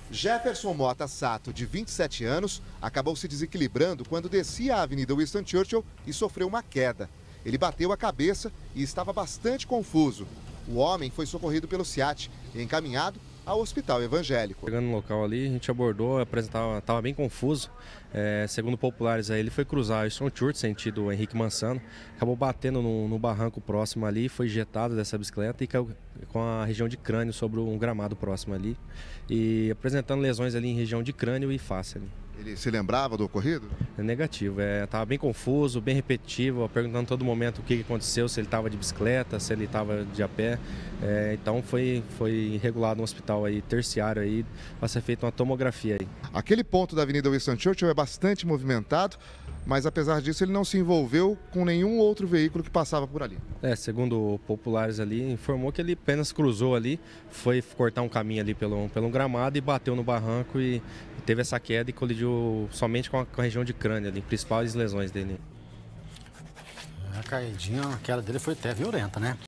Jefferson Mota Sato, de 27 anos, acabou se desequilibrando quando descia a Avenida Winston Churchill e sofreu uma queda. Ele bateu a cabeça e estava bastante confuso. O homem foi socorrido pelo SEAT e encaminhado ao hospital evangélico. Chegando no local ali, a gente abordou, estava bem confuso. Segundo populares, aí, ele foi cruzar o Winston Churchill, sentido Henrique Mansano, acabou batendo no barranco próximo ali, foi injetado dessa bicicleta e caiu com a região de crânio sobre um gramado próximo ali, e apresentando lesões ali em região de crânio e face ali. Ele se lembrava do ocorrido? É negativo, estava bem confuso, bem repetitivo, perguntando a todo momento o que aconteceu, se ele estava de bicicleta, se ele estava de a pé. Então foi regulado no hospital aí, terciário aí, para ser feita uma tomografia aí. Aquele ponto da Avenida Winston Churchill é bastante movimentado, mas apesar disso ele não se envolveu com nenhum outro veículo que passava por ali. Segundo populares ali, informou que ele apenas cruzou ali, foi cortar um caminho ali pelo gramado e bateu no barranco e teve essa queda e colidiu somente com a região de crânio ali, principais lesões dele. A caidinha, a queda dele foi até violenta, né?